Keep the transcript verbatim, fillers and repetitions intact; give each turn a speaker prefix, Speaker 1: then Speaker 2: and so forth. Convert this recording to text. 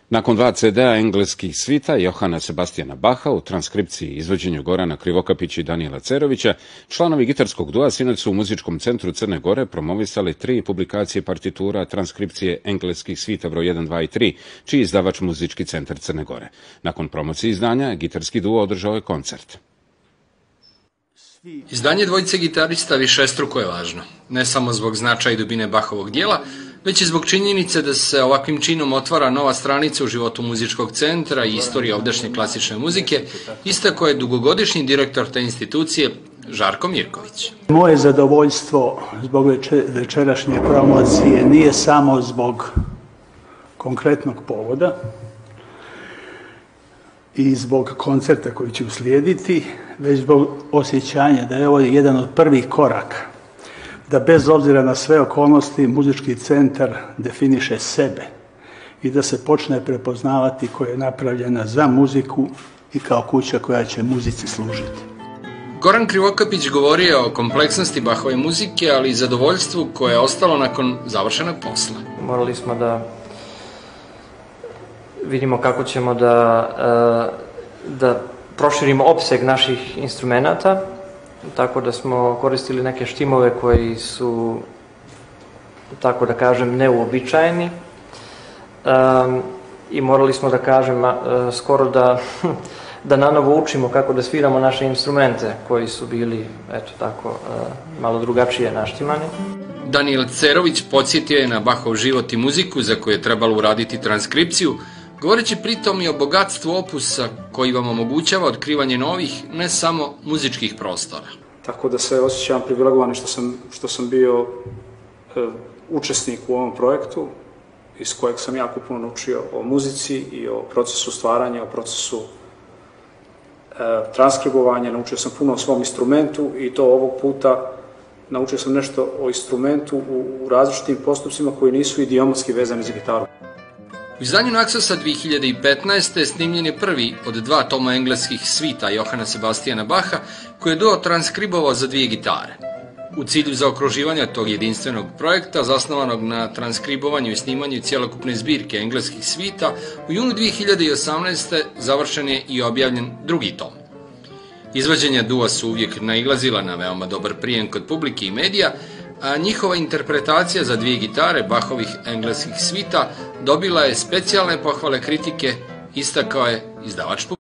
Speaker 1: Nakon dva ce de a engleskih svita Johana Sebastijana Baha u transkripciji i izvođenju Gorana Krivokapića i Danijela Cerovića, članovi gitarskog dua sinoć su u Muzičkom centru Crne Gore promovisali tri publikacije partitura transkripcije engleskih svita broj jedan, dva i tri, čiji izdavač Muzički Centar Crne Gore. Nakon promocije izdanja, gitarski duo održao je koncert.
Speaker 2: Izdanje dvojice gitarista višestruko je važno, ne samo zbog značaja i dubine Bahovog dijela, već i zbog činjenice da se ovakvim činom otvara nova stranica u životu Muzičkog centra i istorije ovdašnje klasične muzike, istako je dugogodišnji direktor te institucije Žarko Mirković.
Speaker 3: Moje zadovoljstvo zbog večerašnje promocije nije samo zbog konkretnog povoda i zbog koncerta koji će uslijediti, već zbog osjećanja da je ovo jedan od prvih koraka, da bez obzira na sve okolnosti Muzički centar definiše sebe i da se počne prepoznavati koja je napravljena za muziku i kao kuća koja će muzici služiti.
Speaker 2: Goran Krivokapić govorio je o kompleksnosti Bahove muzike, ali i zadovoljstvu koje je ostalo nakon završenog posla.
Speaker 4: Morali smo da vidimo kako ćemo da, da proširimo opseg naših instrumenata, tako da smo koristili neke štimove koji su, tako da kažem, neuobičajeni um, i morali smo da kažem uh, skoro da, da nanovo učimo kako da sviramo naše instrumente koji su bili, eto tako, uh, malo drugačije naštimani.
Speaker 2: Danijel Cerović podsjetio je na Bahov život i muziku za koju je trebalo uraditi transkripciju, govoreći pritom i o bogatstvu opusa koji vam omogućava otkrivanje novih, ne samo muzičkih prostora.
Speaker 5: Tako da se osjećam privilegovan što sam, što sam bio e, učesnik u ovom projektu, iz kojeg sam jako puno naučio o muzici i o procesu stvaranja, o procesu e, transkribovanja. Naučio sam puno o svom instrumentu i to ovog puta naučio sam nešto o instrumentu u, u različitim postupcima koji nisu idiomatski vezani za gitaru.
Speaker 2: U izdanju Naxosa dve hiljade petnaeste. snimljen je prvi od dva toma engleskih svita Johana Sebastijana Baha, koje je duo transkribovao za dvije gitare. U cilju zaokruživanja tog jedinstvenog projekta, zasnovanog na transkribovanju i snimanju cjelokupne zbirke engleskih svita, u junu dve hiljade osamnaeste. završen je i objavljen drugi tom. Izvođenja dua su uvijek nailazila na veoma dobar prijem kod publike i medija, a njihova interpretacija za dvije gitare Bahovih engleskih svita dobila je specijalne pohvale kritike, istakao je izdavač publike.